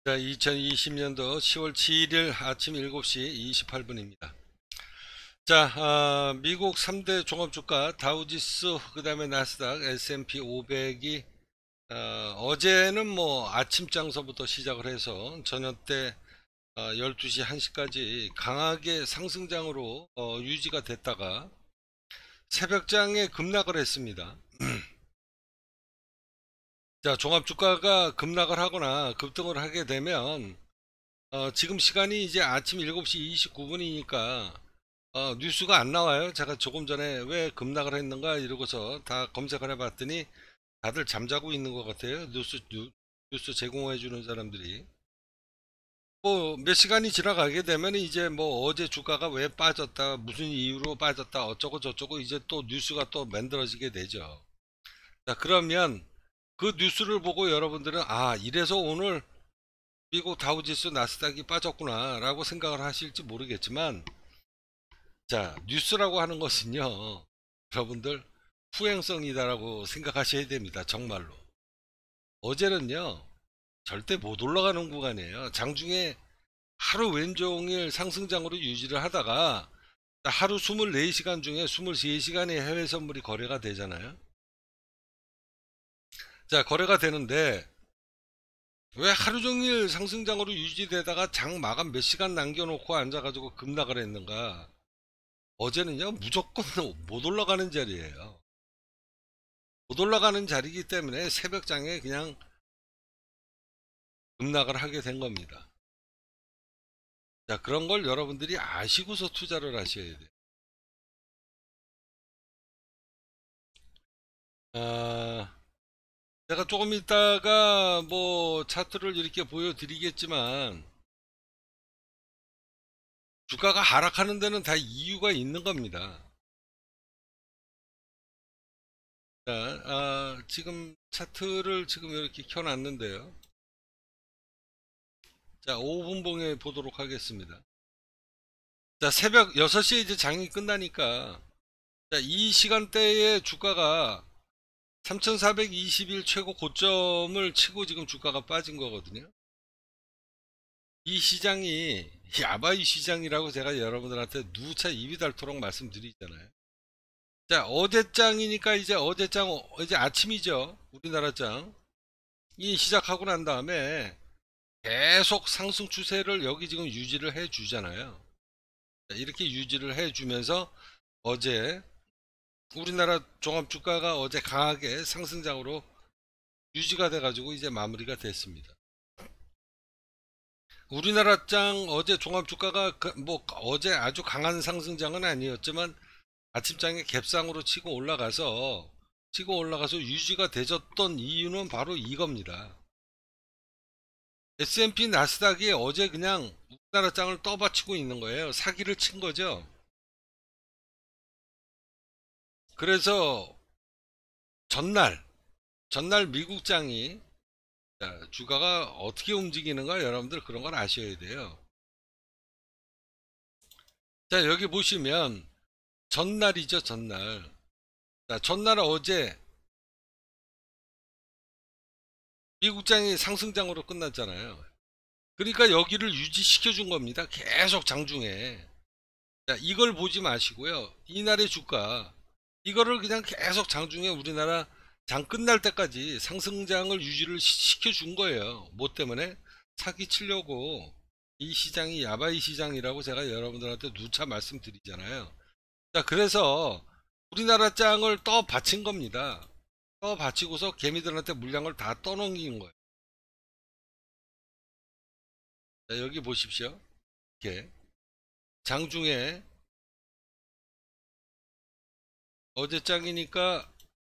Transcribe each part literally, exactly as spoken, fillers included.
자, 이천이십 년도 시월 칠일 아침 일곱 시 이십팔 분입니다. 자, 아, 미국 삼 대 종합주가 다우지수, 그 다음에 나스닥, 에스 앤 피 오백이 어, 제는 뭐 아침장서부터 시작을 해서 저녁 때 어, 열두 시 한 시까지 강하게 상승장으로 어, 유지가 됐다가 새벽장에 급락을 했습니다. 자, 종합주가가 급락을 하거나 급등을 하게 되면 어, 지금 시간이 이제 아침 일곱 시 이십구 분이니까 어, 뉴스가 안 나와요. 제가 조금 전에 왜 급락을 했는가 이러고서 다 검색을 해봤더니 다들 잠자고 있는 것 같아요. 뉴스 뉴, 뉴스 제공해 주는 사람들이 뭐 몇 시간이 지나가게 되면 이제 뭐 어제 주가가 왜 빠졌다, 무슨 이유로 빠졌다, 어쩌고 저쩌고 이제 또 뉴스가 또 만들어지게 되죠. 자, 그러면 그 뉴스를 보고 여러분들은 아, 이래서 오늘 미국 다우지수 나스닥이 빠졌구나 라고 생각을 하실지 모르겠지만, 자, 뉴스라고 하는 것은요, 여러분들 후행성이다라고 생각하셔야 됩니다. 정말로. 어제는요, 절대 못 올라가는 구간이에요. 장중에 하루 왼종일 상승장으로 유지를 하다가 하루 이십사 시간 중에 이십삼 시간의 해외 선물이 거래가 되잖아요. 자, 거래가 되는데 왜 하루 종일 상승장으로 유지되다가 장 마감 몇 시간 남겨놓고 앉아가지고 급락을 했는가? 어제는요, 무조건 못 올라가는 자리예요. 못 올라가는 자리이기 때문에 새벽장에 그냥 급락을 하게 된 겁니다. 자, 그런 걸 여러분들이 아시고서 투자를 하셔야 돼요. 아, 제가 조금 있다가 뭐 차트를 이렇게 보여드리겠지만 주가가 하락하는 데는 다 이유가 있는 겁니다. 자, 아, 지금 차트를 지금 이렇게 켜놨는데요. 자, 오 분봉에 보도록 하겠습니다. 자, 새벽 여섯 시에 이제 장이 끝나니까, 자, 이 시간대에 주가가 삼천사백이십 일 최고 고점을 치고 지금 주가가 빠진 거거든요. 이 시장이 야바이 시장이라고 제가 여러분들한테 누차 입이 닳도록 말씀드리잖아요. 자, 어제장이니까 이제 어제장, 이제 아침이죠. 우리나라 장. 이 시작하고 난 다음에 계속 상승 추세를 여기 지금 유지를 해 주잖아요. 이렇게 유지를 해 주면서 어제 우리나라 종합주가가 어제 강하게 상승장으로 유지가 돼 가지고 이제 마무리가 됐습니다. 우리나라 장 어제 종합주가가 그 뭐 어제 아주 강한 상승장은 아니었지만 아침장에 갭상으로 치고 올라가서 치고 올라가서 유지가 되졌던 이유는 바로 이겁니다. 에스 앤 피 나스닥이 어제 그냥 우리나라 장을 떠받치고 있는 거예요. 사기를 친 거죠. 그래서 전날 전날 미국장이, 자, 주가가 어떻게 움직이는가 여러분들 그런 걸 아셔야 돼요. 자, 여기 보시면 전날이죠. 전날. 자, 전날 어제 미국장이 상승장으로 끝났잖아요. 그러니까 여기를 유지시켜 준 겁니다. 계속 장중에. 자, 이걸 보지 마시고요. 이날의 주가 이거를 그냥 계속 장중에 우리나라 장 끝날 때까지 상승장을 유지를 시켜 준 거예요. 뭐 때문에? 사기 치려고. 이 시장이 야바이 시장이라고 제가 여러분들한테 누차 말씀드리잖아요. 자, 그래서 우리나라 장을 떠 받친 겁니다. 떠 받치고서 개미들한테 물량을 다 떠넘긴 거예요. 자, 여기 보십시오. 이렇게 장중에 어제 장이니까,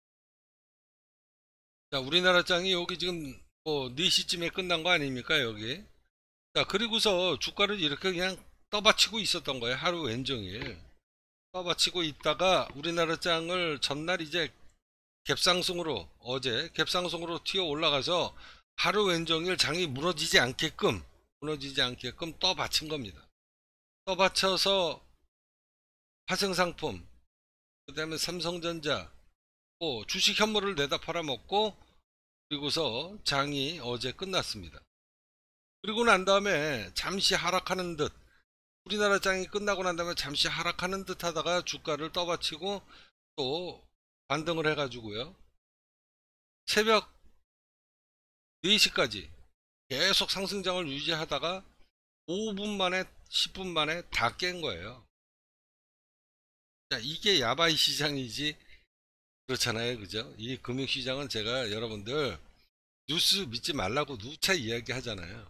자, 우리나라 장이 여기 지금 뭐 네 시쯤에 끝난 거 아닙니까 여기. 자, 그리고서 주가를 이렇게 그냥 떠받치고 있었던 거예요. 하루 왼종일 떠받치고 있다가 우리나라 장을 전날 이제 갭상승으로, 어제 갭상승으로 튀어 올라가서 하루 왼종일 장이 무너지지 않게끔 무너지지 않게끔 떠받친 겁니다. 떠받쳐서 화생상품, 그 다음에 삼성전자, 뭐 주식 현물을 내다 팔아먹고, 그리고서 장이 어제 끝났습니다. 그리고 난 다음에 잠시 하락하는 듯, 우리나라 장이 끝나고 난 다음에 잠시 하락하는 듯 하다가 주가를 떠받치고 또 반등을 해가지고요. 새벽 네 시까지 계속 상승장을 유지하다가 오 분 만에 십 분 만에 다 깬 거예요. 자, 이게 야바이 시장이지. 그렇잖아요. 그죠? 이 금융시장은 제가 여러분들 뉴스 믿지 말라고 누차 이야기 하잖아요.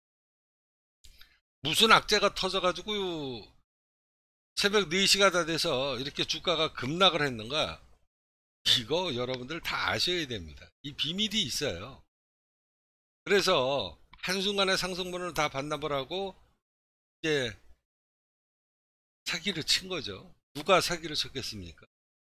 무슨 악재가 터져가지고 새벽 네 시가 다 돼서 이렇게 주가가 급락을 했는가? 이거 여러분들 다 아셔야 됩니다. 이 비밀이 있어요. 그래서 한순간에 상승분을 다 반납을 하고 이제 사기를 친 거죠. 누가 사기를 쳤겠습니까?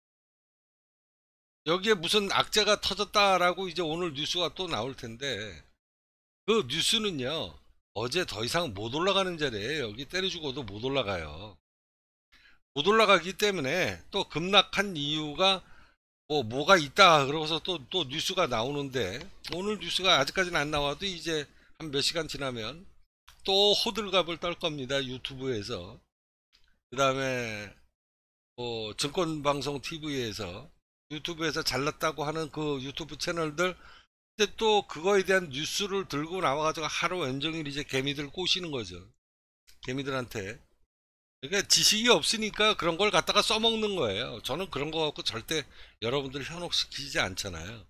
여기에 무슨 악재가 터졌다라고 이제 오늘 뉴스가 또 나올 텐데, 그 뉴스는요, 어제 더 이상 못 올라가는 자리에 여기 때려 죽어도 못 올라가요. 못 올라가기 때문에 또 급락한 이유가 뭐 뭐가 있다 그러고서 또 또 뉴스가 나오는데, 오늘 뉴스가 아직까지는 안 나와도 이제 한 몇 시간 지나면 또 호들갑을 떨 겁니다. 유튜브에서. 그 다음에 뭐 증권방송 티비에서, 유튜브에서 잘났다고 하는 그 유튜브 채널들, 근데 또 그거에 대한 뉴스를 들고 나와가지고 하루 온종일 이제 개미들 꼬시는 거죠. 개미들한테. 그러니까 지식이 없으니까 그런 걸 갖다가 써먹는 거예요. 저는 그런 거 갖고 절대 여러분들 현혹시키지 않잖아요.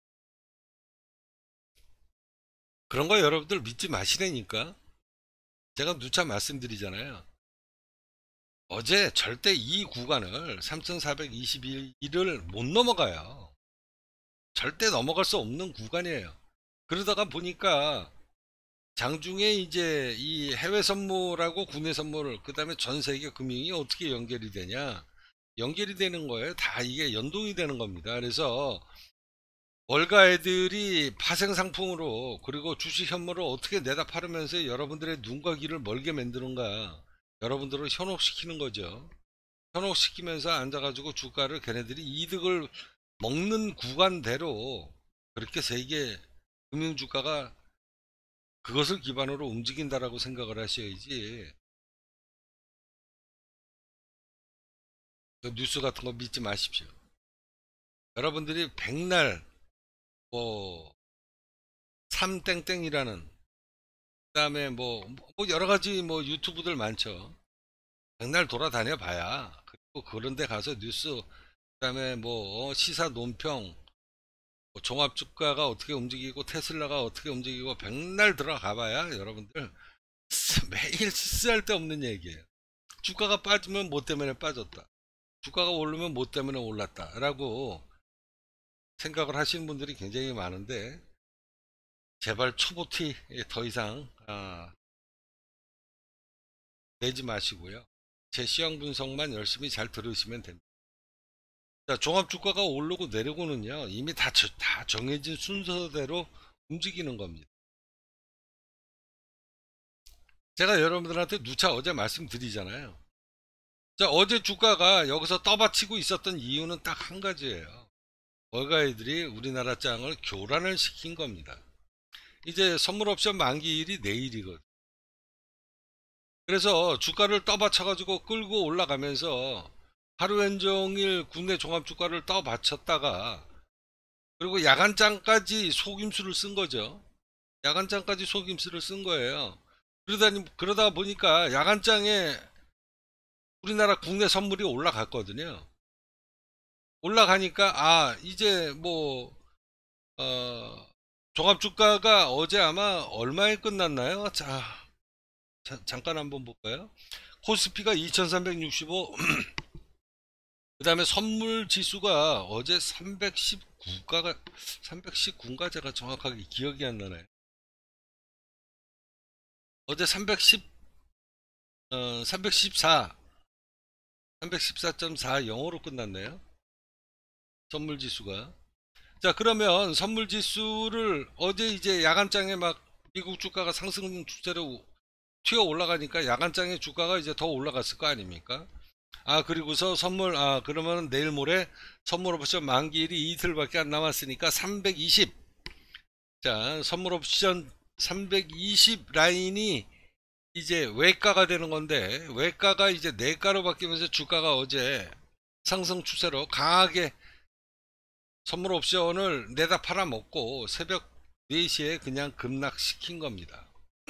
그런 거 여러분들 믿지 마시라니까. 제가 누차 말씀드리잖아요. 어제 절대 이 구간을 삼천사백이십일을 못 넘어가요. 절대 넘어갈 수 없는 구간이에요. 그러다가 보니까 장중에 이제 이 해외 선물하고 국내 선물, 그 다음에 전 세계 금융이 어떻게 연결이 되냐? 연결이 되는 거예요. 다 이게 연동이 되는 겁니다. 그래서 월가 애들이 파생 상품으로, 그리고 주식 현물을 어떻게 내다 팔으면서 여러분들의 눈과 귀를 멀게 만드는가? 여러분들을 현혹시키는 거죠. 현혹시키면서 앉아가지고 주가를 걔네들이 이득을 먹는 구간대로 그렇게 세계 금융주가가 그것을 기반으로 움직인다라고 생각을 하셔야지, 그 뉴스 같은 거 믿지 마십시오. 여러분들이 백날 뭐 삼땡땡이라는, 그 다음에 뭐, 뭐 여러 가지 뭐 유튜브들 많죠. 백날 돌아다녀 봐야, 그리고 그런 데 가서 뉴스, 그 다음에 뭐 시사 논평, 뭐 종합주가가 어떻게 움직이고 테슬라가 어떻게 움직이고 백날 들어가 봐야 여러분들 매일 쓸 데 없는 얘기예요. 주가가 빠지면 뭐 때문에 빠졌다, 주가가 오르면 뭐 때문에 올랐다 라고 생각을 하시는 분들이 굉장히 많은데, 제발 초보티 더 이상 아, 내지 마시고요. 제 시황 분석만 열심히 잘 들으시면 됩니다. 자, 종합주가가 오르고 내리고는요, 이미 다, 저, 다 정해진 순서대로 움직이는 겁니다. 제가 여러분들한테 누차 어제 말씀드리잖아요. 자, 어제 주가가 여기서 떠받치고 있었던 이유는 딱 한 가지예요. 월가이들이 우리나라 장을 교란을 시킨 겁니다. 이제 선물옵션 만기일이 내일이거든. 그래서 주가를 떠받쳐가지고 끌고 올라가면서 하루 온종일 국내 종합주가를 떠받쳤다가, 그리고 야간장까지 속임수를 쓴 거죠. 야간장까지 속임수를 쓴 거예요. 그러다, 그러다 보니까 야간장에 우리나라 국내 선물이 올라갔거든요. 올라가니까, 아, 이제 뭐, 어, 종합주가가 어제 아마 얼마에 끝났나요? 자, 자 잠깐 한번 볼까요? 코스피가 이천삼백육십오, 그 다음에 선물 지수가 어제 삼백십구가, 삼백십구인가 제가 정확하게 기억이 안 나네. 어제 삼백십, 어, 삼백십사, 삼백십사 점 사영으로 끝났네요. 선물 지수가. 자, 그러면 선물 지수를 어제 이제 야간장에 막 미국 주가가 상승 추세로 튀어 올라가니까 야간장의 주가가 이제 더 올라갔을 거 아닙니까? 아, 그리고서 선물, 아, 그러면 내일 모레 선물 옵션 만기일이 이틀밖에 안 남았으니까 삼백이십. 자, 선물 옵션 삼백이십 라인이 이제 외가가 되는 건데, 외가가 이제 내가로 바뀌면서 주가가 어제 상승 추세로 강하게 선물 옵션을 내다 팔아먹고 새벽 네 시에 그냥 급락시킨 겁니다.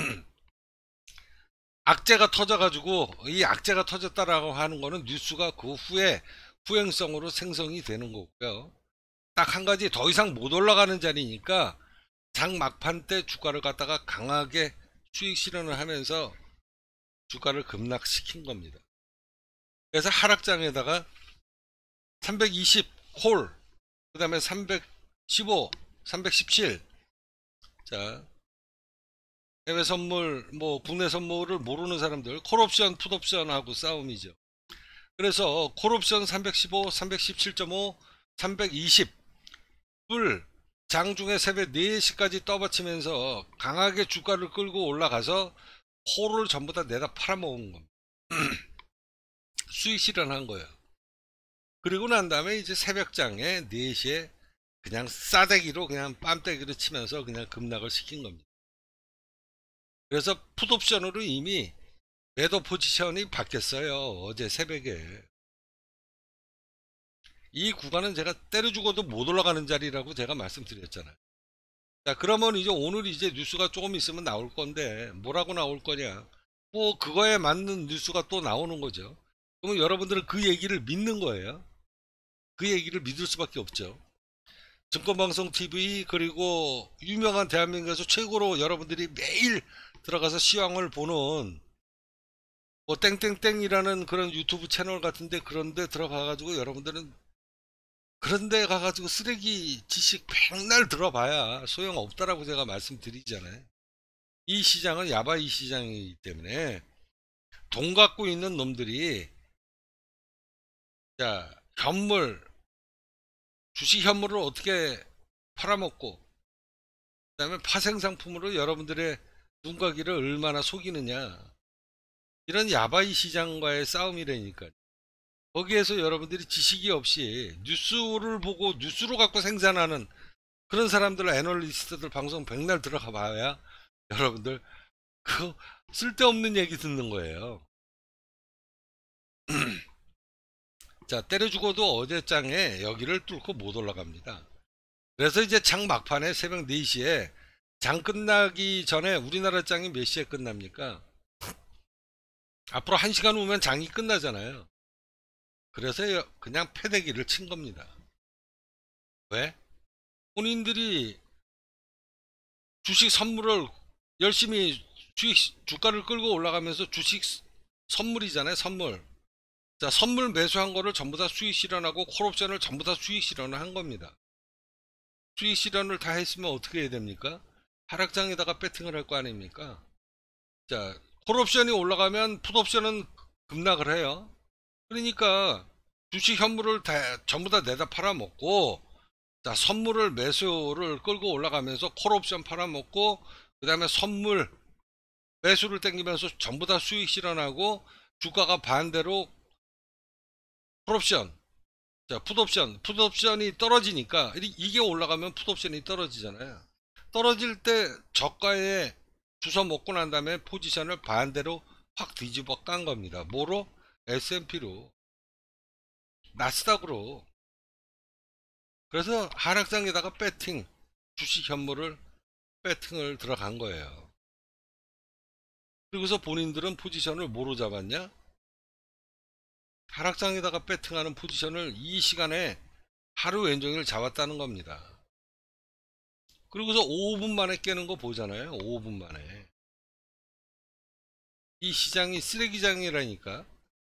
악재가 터져가지고, 이 악재가 터졌다라고 하는 거는 뉴스가 그 후에 후행성으로 생성이 되는 거고요. 딱 한 가지, 더 이상 못 올라가는 자리니까 장 막판 때 주가를 갖다가 강하게 수익 실현을 하면서 주가를 급락시킨 겁니다. 그래서 하락장에다가 삼백이십 콜, 그 다음에 삼백십오, 삼백십칠, 자, 해외 선물, 뭐 국내 선물을 모르는 사람들, 콜옵션, 풋옵션하고 싸움이죠. 그래서 콜옵션 삼백십오, 삼백십칠 점 오, 삼백이십을 장중에 새벽 네 시까지 떠받치면서 강하게 주가를 끌고 올라가서 콜을 전부 다 내다 팔아먹은 겁니다. 수익 실현한 거예요. 그리고 난 다음에 이제 새벽장에 네 시에 그냥 싸대기로 그냥 빰대기로 치면서 그냥 급락을 시킨 겁니다. 그래서 풋옵션으로 이미 매도 포지션이 바뀌었어요. 어제 새벽에. 이 구간은 제가 때려 죽어도 못 올라가는 자리라고 제가 말씀드렸잖아요. 자, 그러면 이제 오늘 이제 뉴스가 조금 있으면 나올 건데 뭐라고 나올 거냐, 뭐 그거에 맞는 뉴스가 또 나오는 거죠. 그러면 여러분들은 그 얘기를 믿는 거예요. 그 얘기를 믿을 수밖에 없죠. 증권방송 티비, 그리고 유명한 대한민국에서 최고로 여러분들이 매일 들어가서 시황을 보는 뭐 땡땡땡이라는 그런 유튜브 채널 같은데, 그런데 들어가가지고 여러분들은 그런데 가가지고 쓰레기 지식 백날 들어봐야 소용없다라고 제가 말씀드리잖아요. 이 시장은 야바이 시장이기 때문에 돈 갖고 있는 놈들이, 자, 현물, 주식 현물을 어떻게 팔아먹고, 그 다음에 파생상품으로 여러분들의 눈과 귀를 얼마나 속이느냐, 이런 야바이 시장과의 싸움이라니까. 거기에서 여러분들이 지식이 없이 뉴스를 보고 뉴스로 갖고 생산하는 그런 사람들, 애널리스트들 방송 백날 들어가 봐야 여러분들 그 쓸데없는 얘기 듣는 거예요. 자, 때려 죽어도 어제 장에 여기를 뚫고 못 올라갑니다. 그래서 이제 장 막판에 새벽 네 시에 장 끝나기 전에, 우리나라 장이 몇 시에 끝납니까? 앞으로 한 시간 후면 장이 끝나잖아요. 그래서 그냥 패대기를 친 겁니다. 왜? 본인들이 주식 선물을 열심히 주식 주가를 끌고 올라가면서, 주식 선물이잖아요, 선물. 자, 선물 매수한 거를 전부 다 수익 실현하고 콜옵션을 전부 다 수익 실현을 한 겁니다. 수익 실현을 다 했으면 어떻게 해야 됩니까? 하락장에다가 배팅을 할 거 아닙니까? 자, 콜옵션이 올라가면 풋옵션은 급락을 해요. 그러니까 주식 현물을 다 전부 다 내다 팔아먹고, 자, 선물을 매수를 끌고 올라가면서 콜옵션 팔아먹고, 그 다음에 선물 매수를 땡기면서 전부 다 수익 실현하고, 주가가 반대로 콜옵션, 자, 풋옵션, 풋옵션이 떨어지니까, 이게 올라가면 풋옵션이 떨어지잖아요. 떨어질 때 저가에 주워 먹고 난 다음에 포지션을 반대로 확 뒤집어 깐 겁니다. 뭐로? 에스 앤 피로, 나스닥으로. 그래서 하락장에다가 배팅, 주식 현물을 배팅을 들어간 거예요. 그리고서 본인들은 포지션을 뭐로 잡았냐? 하락장에다가 배팅하는 포지션을 이 시간에 하루 왼종일 잡았다는 겁니다. 그리고서 오 분 만에 깨는 거 보잖아요. 오 분 만에. 이 시장이 쓰레기장이라니까.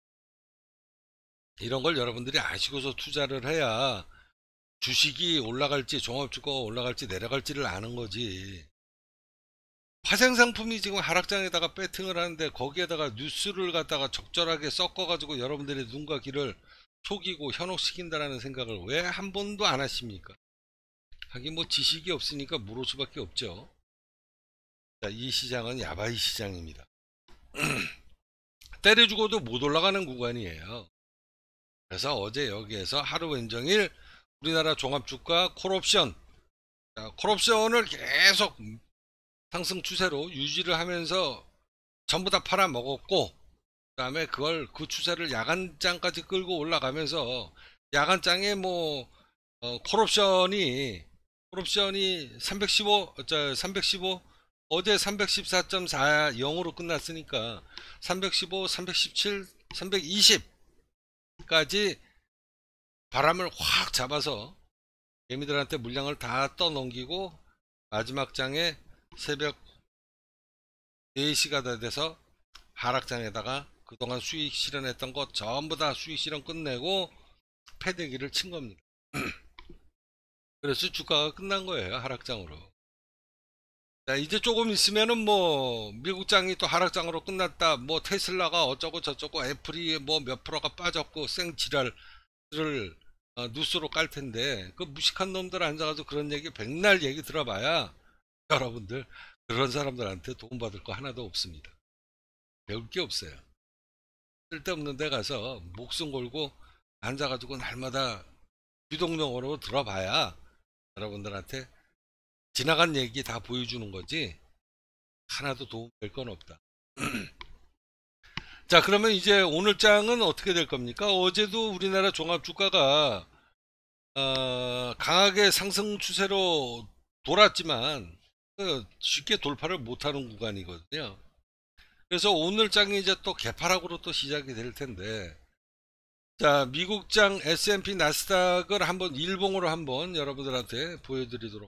이런 걸 여러분들이 아시고서 투자를 해야 주식이 올라갈지, 종합주가가 올라갈지 내려갈지를 아는 거지. 파생상품이 지금 하락장에다가 배팅을 하는데, 거기에다가 뉴스를 갖다가 적절하게 섞어가지고 여러분들의 눈과 귀를 속이고 현혹시킨다라는 생각을 왜 한 번도 안 하십니까? 하긴 뭐 지식이 없으니까 모를 수밖에 없죠. 자, 이 시장은 야바이 시장입니다. 때려 죽어도 못 올라가는 구간이에요. 그래서 어제 여기에서 하루 왼종일 우리나라 종합주가 콜옵션, 자, 콜옵션을 계속 상승 추세로 유지를 하면서 전부 다 팔아먹었고, 그 다음에 그걸 그 추세를 야간장까지 끌고 올라가면서 야간장에 뭐 어, 콜옵션이 콜옵션이 삼백십오, 자, 삼백십오, 어제 삼백십사 점 사영으로 끝났으니까 삼백십오, 삼백십칠, 삼백이십까지 바람을 확 잡아서 개미들한테 물량을 다 떠넘기고 마지막 장에 새벽 네 시가 다 돼서 하락장에다가 그동안 수익 실현했던 것 전부 다 수익 실현 끝내고 패대기를 친 겁니다. 그래서 주가가 끝난 거예요. 하락장으로. 자, 이제 조금 있으면은 뭐 미국장이 또 하락장으로 끝났다, 뭐 테슬라가 어쩌고 저쩌고, 애플이 뭐 몇 프로가 빠졌고 생지랄을 어, 뉴스로 깔 텐데, 그 무식한 놈들 앉아가지고 그런 얘기 백날 얘기 들어봐야 여러분들 그런 사람들한테 도움받을 거 하나도 없습니다. 배울 게 없어요. 쓸데없는 데 가서 목숨 걸고 앉아가지고 날마다 유동용어로 들어봐야 여러분들한테 지나간 얘기 다 보여주는 거지 하나도 도움될 건 없다. 자, 그러면 이제 오늘 장은 어떻게 될 겁니까? 어제도 우리나라 종합주가가 어, 강하게 상승 추세로 돌았지만 어, 쉽게 돌파를 못하는 구간이거든요. 그래서 오늘 장이 이제 또 개파락으로 또 시작이 될 텐데, 자, 미국장 에스 앤 피 나스닥을 한번 일봉으로 한번 여러분들한테 보여드리도록.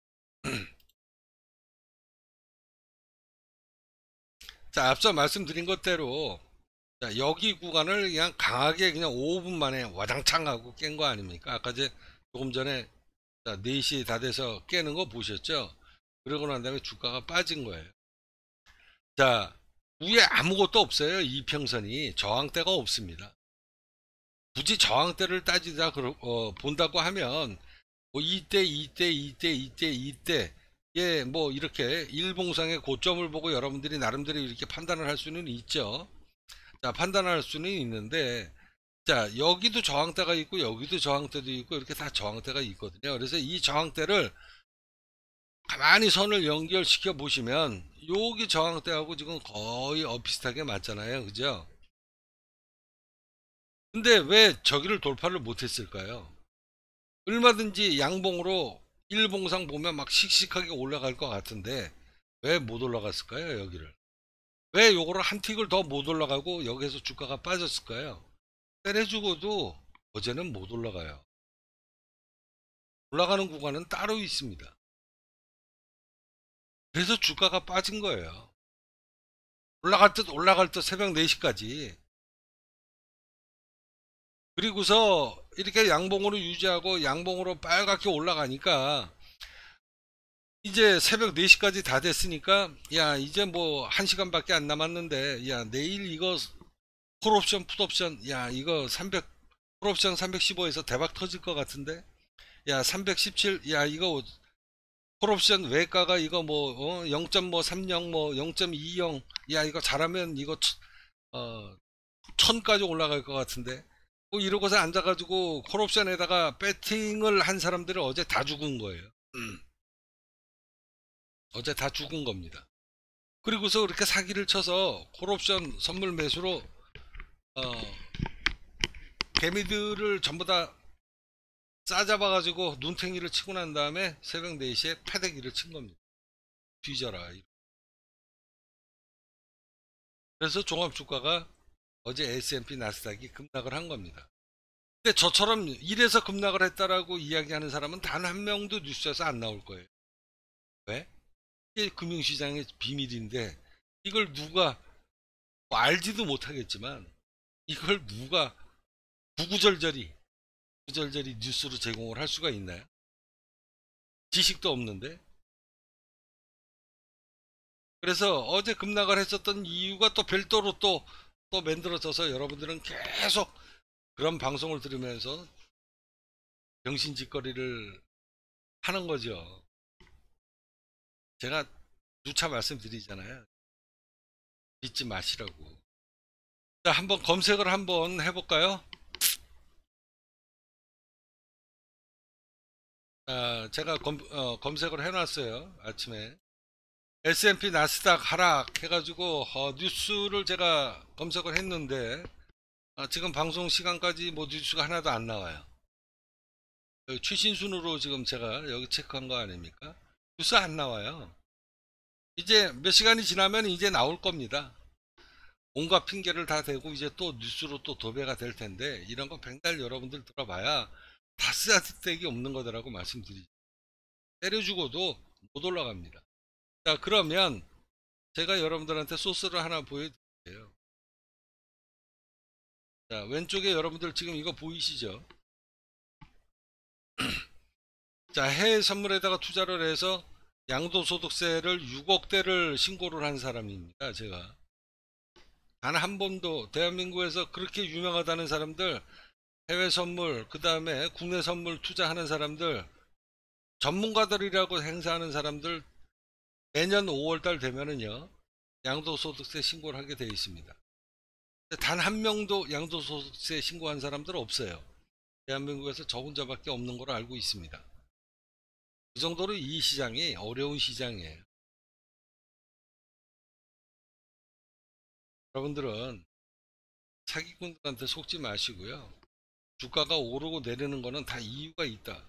자, 앞서 말씀드린 것대로, 자, 여기 구간을 그냥 강하게 그냥 오 분 만에 와장창 하고 깬 거 아닙니까? 아까 제 조금 전에 자, 네 시 다 돼서 깨는 거 보셨죠? 그러고 난 다음에 주가가 빠진 거예요. 자, 위에 아무것도 없어요. 이평선이 저항대가 없습니다. 굳이 저항대를 따지다 어, 본다고 하면 뭐 이때 이때 이때 이때 이때 예, 뭐 이렇게 일봉상의 고점을 보고 여러분들이 나름대로 이렇게 판단을 할 수는 있죠. 자, 판단할 수는 있는데, 자, 여기도 저항대가 있고 여기도 저항대도 있고 이렇게 다 저항대가 있거든요. 그래서 이 저항대를 가만히 선을 연결시켜 보시면 여기 저항대하고 지금 거의 엇비슷하게 맞잖아요. 그죠? 근데 왜 저기를 돌파를 못했을까요? 얼마든지 양봉으로 일봉상 보면 막 씩씩하게 올라갈 것 같은데 왜 못 올라갔을까요? 여기를 왜 요거를 한 틱을 더 못 올라가고 여기에서 주가가 빠졌을까요? 때려주고도 어제는 못 올라가요. 올라가는 구간은 따로 있습니다. 그래서 주가가 빠진 거예요. 올라갈 듯 올라갈 듯 새벽 네 시까지. 그리고서 이렇게 양봉으로 유지하고 양봉으로 빨갛게 올라가니까 이제 새벽 네 시까지 다 됐으니까 야, 이제 뭐 한 시간밖에 안 남았는데 야, 내일 이거 콜옵션 풋옵션 야, 이거 삼백 콜옵션 삼백십오에서 대박 터질 것 같은데 야, 삼백십칠 야, 이거 콜옵션 외가가 이거 뭐 어, 영 점 삼영 뭐 영 점 이영 야, 이거 잘하면 이거 어 천까지 올라갈 것 같은데 뭐 이러고서 앉아가지고 콜옵션에다가 배팅을 한 사람들은 어제 다 죽은 거예요. 음, 어제 다 죽은 겁니다. 그리고서 그렇게 사기를 쳐서 콜옵션 선물 매수로 어, 개미들을 전부 다 싸잡아가지고 눈탱이를 치고 난 다음에 새벽 네 시에 패대기를 친 겁니다. 뒤져라. 그래서 종합주가가 어제 에스 앤 피 나스닥이 급락을 한 겁니다. 근데 저처럼 이래서 급락을 했다라고 이야기하는 사람은 단 한 명도 뉴스에서 안 나올 거예요. 왜? 이게 금융시장의 비밀인데 이걸 누가 뭐 알지도 못하겠지만 이걸 누가 구구절절히 구절절히 뉴스로 제공을 할 수가 있나요? 지식도 없는데. 그래서 어제 급락을 했었던 이유가 또 별도로 또 또 만들어져서 여러분들은 계속 그런 방송을 들으면서 병신짓거리를 하는 거죠. 제가 누차 말씀드리잖아요. 믿지 마시라고. 자, 한번 검색을 한번 해볼까요? 아, 제가 검, 어, 검색을 해놨어요. 아침에. 에스 앤 피 나스닥 하락 해가지고 어, 뉴스를 제가 검색을 했는데 아, 지금 방송 시간까지 뭐 뉴스가 하나도 안 나와요. 여기 최신 순으로 지금 제가 여기 체크한 거 아닙니까? 뉴스 안 나와요. 이제 몇 시간이 지나면 이제 나올 겁니다. 온갖 핑계를 다 대고 이제 또 뉴스로 또 도배가 될 텐데 이런 거 백날 여러분들 들어봐야 다 쓰잘데기 없는 거더라고 말씀드리죠. 때려 죽어도 못 올라갑니다. 자, 그러면 제가 여러분들한테 소스를 하나 보여드릴게요. 자, 왼쪽에 여러분들 지금 이거 보이시죠? 자, 해외 선물에다가 투자를 해서 양도소득세를 육억대를 신고를 한 사람입니다. 제가 단 한 번도 대한민국에서 그렇게 유명하다는 사람들, 해외 선물, 그 다음에 국내 선물 투자하는 사람들, 전문가들이라고 행사하는 사람들 매년 오월달 되면은요 양도소득세 신고를 하게 되어 있습니다. 단 한 명도 양도소득세 신고한 사람들은 없어요. 대한민국에서 저 혼자밖에 없는 걸로 알고 있습니다. 그 정도로 이 시장이 어려운 시장이에요. 여러분들은 사기꾼들한테 속지 마시고요. 주가가 오르고 내리는 거는 다 이유가 있다.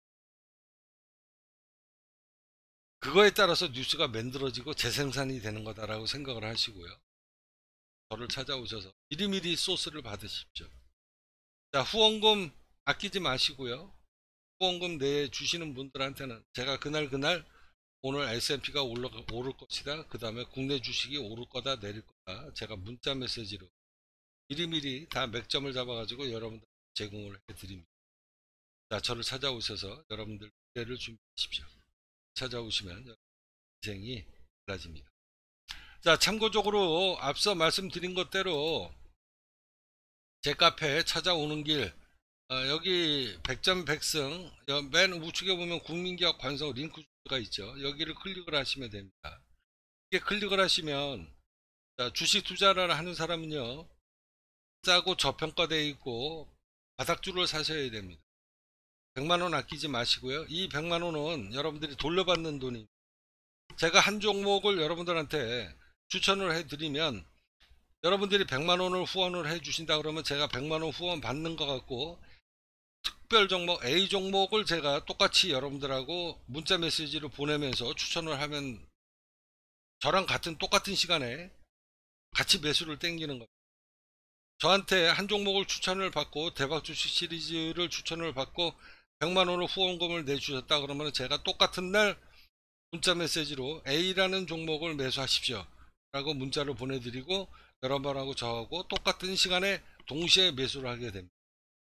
그거에 따라서 뉴스가 만들어지고 재생산이 되는 거다라고 생각을 하시고요. 저를 찾아오셔서 미리미리 소스를 받으십시오. 자, 후원금 아끼지 마시고요. 후원금 내주시는 분들한테는 제가 그날 그날 오늘 에스 앤 피가 올라, 오를 것이다. 그 다음에 국내 주식이 오를 거다 내릴 거다. 제가 문자 메시지로 미리미리 다 맥점을 잡아가지고 여러분들 제공을 해드립니다. 자, 저를 찾아오셔서 여러분들 기회를 준비하십시오. 찾아오시면 인생이 달라집니다. 자, 참고적으로 앞서 말씀드린 것대로 제 카페에 찾아오는 길 어, 여기 백전백승 맨 우측에 보면 국민기업 관성 링크가 있죠. 여기를 클릭을 하시면 됩니다. 이게 클릭을 하시면 자, 주식 투자를 하는 사람은요 싸고 저평가되어 있고 바닥주를 사셔야 됩니다. 백만원 아끼지 마시고요. 이 백만원은 여러분들이 돌려받는 돈이 제가 한 종목을 여러분들한테 추천을 해드리면 여러분들이 백만원을 후원을 해주신다 그러면 제가 백만원 후원 받는 것 같고 특별 종목 A 종목을 제가 똑같이 여러분들하고 문자 메시지를 보내면서 추천을 하면 저랑 같은 똑같은 시간에 같이 매수를 땡기는 겁니다. 저한테 한 종목을 추천을 받고 대박 주식 시리즈를 추천을 받고 백만원을 후원금을 내주셨다 그러면 제가 똑같은 날 문자 메시지로 A라는 종목을 매수하십시오 라고 문자를 보내드리고 여러분하고 저하고 똑같은 시간에 동시에 매수를 하게 됩니다.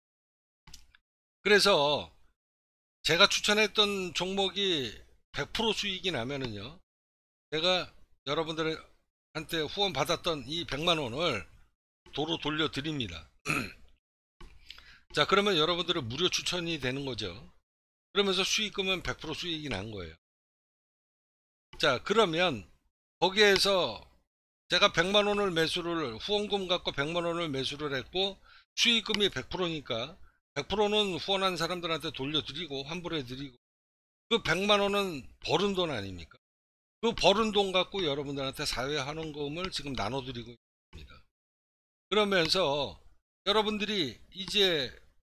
그래서 제가 추천했던 종목이 백 퍼센트 수익이 나면은요 제가 여러분들한테 후원 받았던 이 백만원을 도로 돌려 드립니다. 자, 그러면 여러분들은 무료 추천이 되는 거죠. 그러면서 수익금은 백 퍼센트 수익이 난 거예요. 자, 그러면 거기에서 제가 백만원을 매수를 후원금 갖고 백만원을 매수를 했고 수익금이 백 퍼센트니까 백 퍼센트는 후원한 사람들한테 돌려드리고 환불해드리고 그 백만원은 벌은 돈 아닙니까? 그 벌은 돈 갖고 여러분들한테 사회환원금을 지금 나눠드리고 있습니다. 그러면서 여러분들이 이제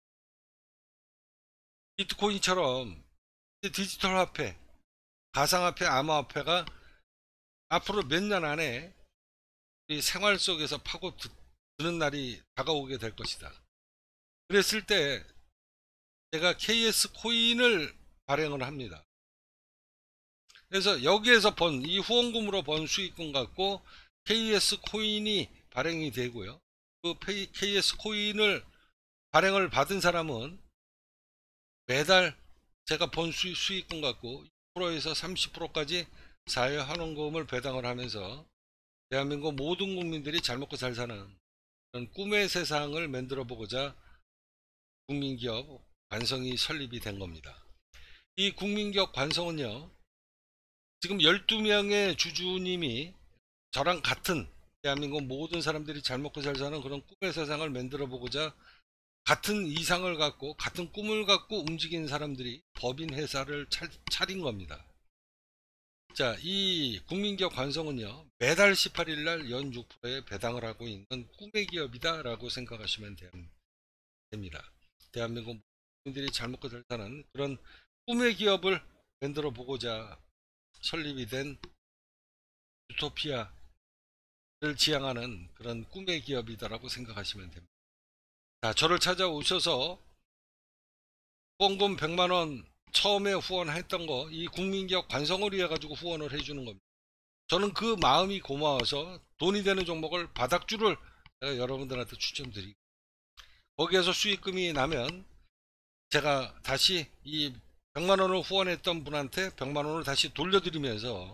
비트코인처럼 디지털 화폐, 가상화폐, 암호화폐가 앞으로 몇 년 안에 우리 생활 속에서 파고 드는 날이 다가오게 될 것이다. 그랬을 때 제가 케이 에스 코인을 발행을 합니다. 그래서 여기에서 번 이 후원금으로 번 수익금 갖고 케이 에스 코인이 발행이 되고요. 그 케이 에스 코인을 발행을 받은 사람은 매달 제가 번 수익, 수익금 갖고 이 퍼센트에서 삼십 퍼센트까지 사회환원금을 배당을 하면서 대한민국 모든 국민들이 잘 먹고 잘 사는 그런 꿈의 세상을 만들어 보고자 국민기업 관성이 설립이 된 겁니다. 이 국민기업 관성은요 지금 열두 명의 주주님이 저랑 같은 대한민국 모든 사람들이 잘 먹고 잘 사는 그런 꿈의 세상을 만들어 보고자 같은 이상을 갖고 같은 꿈을 갖고 움직이는 사람들이 법인 회사를 차린 겁니다. 자, 이 국민기업 관성은요, 매달 십팔 일 날 연 육 퍼센트의 배당을 하고 있는 꿈의 기업이다 라고 생각하시면 됩니다. 대한민국 국민들이 잘 먹고 잘 사는 그런 꿈의 기업을 만들어 보고자 설립이 된 유토피아를 지향하는 그런 꿈의 기업이다라고 생각하시면 됩니다. 자, 저를 찾아오셔서 후원금 백만 원 처음에 후원했던 거, 이 국민기업 관성을 위해 가지고 후원을 해주는 겁니다. 저는 그 마음이 고마워서 돈이 되는 종목을 바닥주를 제가 여러분들한테 추천드리고, 거기에서 수익금이 나면 제가 다시 이 백만 원을 후원했던 분한테 백만 원을 다시 돌려드리면서,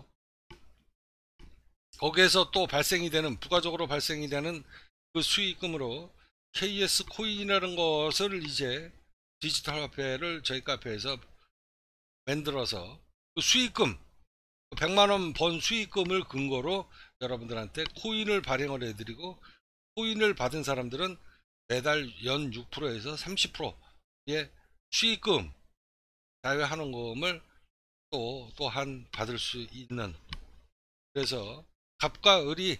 거기에서 또 발생이 되는, 부가적으로 발생이 되는 그 수익금으로 케이에스 코인이라는 것을, 이제 디지털 화폐를 저희 카페에서 만들어서 그 수익금, 백만 원 번 수익금을 근거로 여러분들한테 코인을 발행을 해드리고, 코인을 받은 사람들은 매달 연 육 퍼센트에서 삼십 퍼센트의 수익금, 자유환원금을 또 또한 받을 수 있는, 그래서 갑과 을이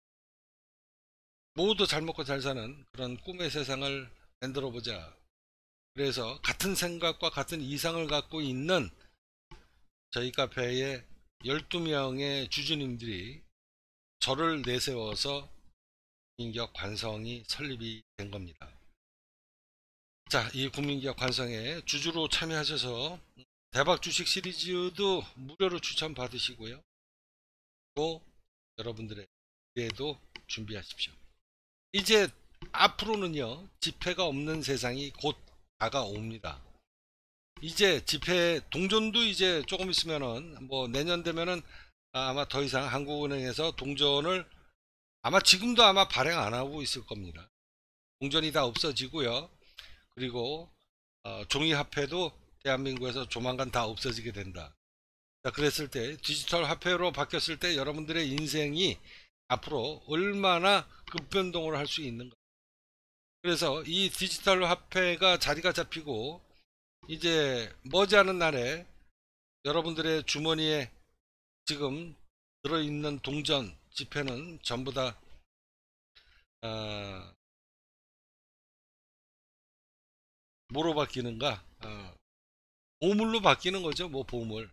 모두 잘 먹고 잘 사는 그런 꿈의 세상을 만들어 보자. 그래서 같은 생각과 같은 이상을 갖고 있는 저희 카페의 열두 명의 주주님들이 저를 내세워서 국민기업 관성이 설립이 된 겁니다. 자, 이 국민기업 관성에 주주로 참여하셔서 대박 주식 시리즈도 무료로 추천 받으시고요. 또 여러분들의 기회도 준비하십시오. 이제 앞으로는요, 지폐가 없는 세상이 곧 다가옵니다. 이제 지폐 동전도 이제 조금 있으면은, 뭐 내년 되면은 아마 더 이상 한국은행에서 동전을, 아마 지금도 아마 발행 안 하고 있을 겁니다. 동전이 다 없어지고요. 그리고 어, 종이화폐도 대한민국에서 조만간 다 없어지게 된다. 자, 그랬을 때 디지털 화폐로 바뀌었을 때 여러분들의 인생이 앞으로 얼마나 급변동을 할 수 있는가. 그래서 이 디지털 화폐가 자리가 잡히고 이제 머지않은 날에 여러분들의 주머니에 지금 들어있는 동전 지폐는 전부 다 어, 뭐로 바뀌는가? 어, 보물로 바뀌는 거죠. 뭐 보물,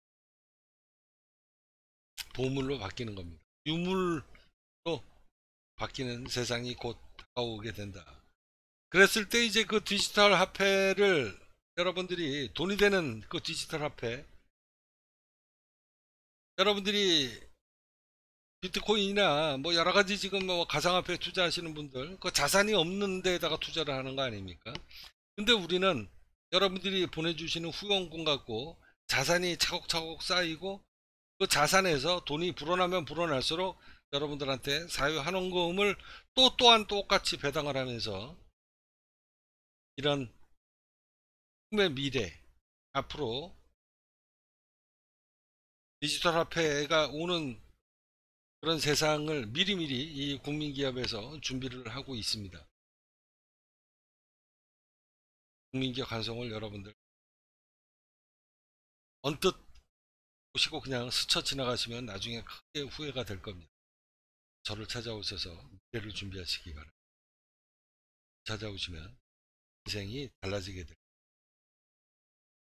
보물로 바뀌는 겁니다. 유물로 바뀌는 세상이 곧 다가오게 된다. 그랬을 때 이제 그 디지털 화폐를, 여러분들이 돈이 되는 그 디지털 화폐, 여러분들이 비트코인이나 뭐 여러 가지 지금 뭐 가상화폐 투자하시는 분들, 그 자산이 없는 데다가 투자를 하는 거 아닙니까? 근데 우리는 여러분들이 보내주시는 후원금 갖고 자산이 차곡차곡 쌓이고, 그 자산에서 돈이 불어나면 불어날수록 여러분들한테 사유환원금을 또 또한 똑같이 배당을 하면서, 이런 꿈의 미래, 앞으로 디지털 화폐가 오는 그런 세상을 미리미리 이 국민기업에서 준비를 하고 있습니다. 국민기업 관성을 여러분들 언뜻 보시고 그냥 스쳐 지나가시면 나중에 크게 후회가 될 겁니다. 저를 찾아오셔서 미래를 준비하시기 바랍니다. 찾아오시면 인생이 달라지게 됩니다.